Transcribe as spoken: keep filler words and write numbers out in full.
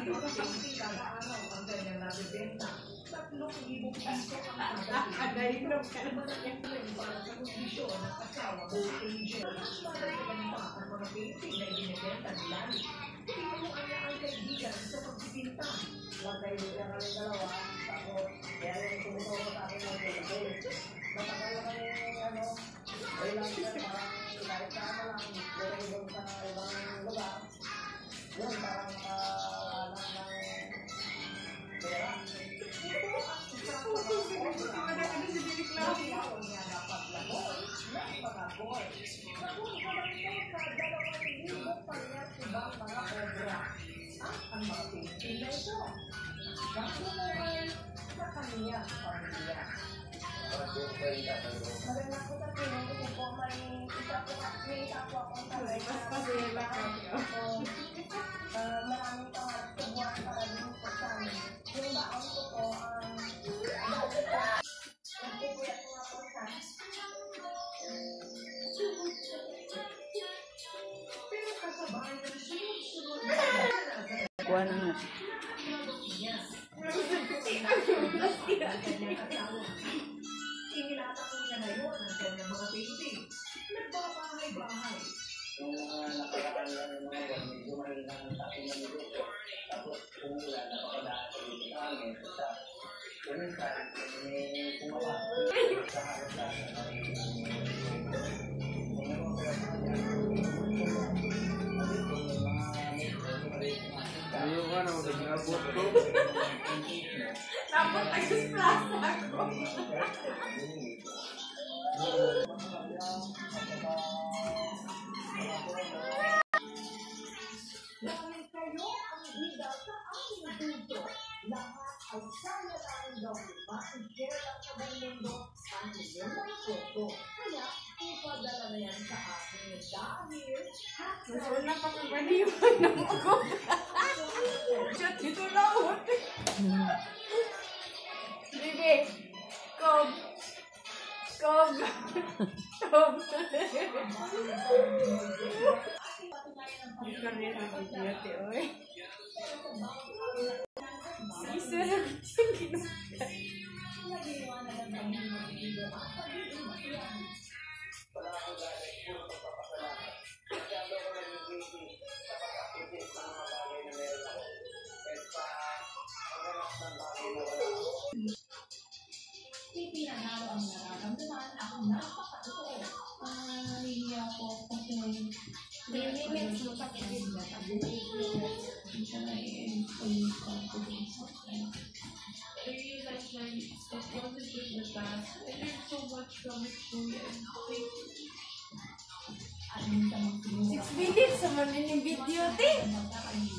Kuha na nga. Inilatapon niya ngayon ang kanyang mga painting. Nagbabahay-bahay. Yung mga nakaraan lang yung mga yan, medyo mahina ng takin ng luto. Tapos kung wala, napapadaan sa luto namin. Sa ganun ka, may pumawa. Sa harap lang na Ayaw ka na, nag-abot ko. Dapat nag-splash ako. Dahil kayo ang hida sa aking dito. Lahat ay saya namin gawin. Ma-share lang sa buong mundo ang inyong mga foto. Kaya, ipadala na yan sa akin dahil Mas wala pa kong baliwan ng ako. Shot, dito lang. Bibi, Kob. Kob. Kob. Hindi ka rin ang pagkiyate, oy. Isa lang yung ginuka. Ipinanalo ang nararamdaman ako napakatotoo. Ah, hindi ako kasi Limits mo sa kibig na tabuhin mo. siya na i-employ ko. I realized my it wasn't just the past. I learned so much from it too, and thank you. Six minutes sa man yung video, te.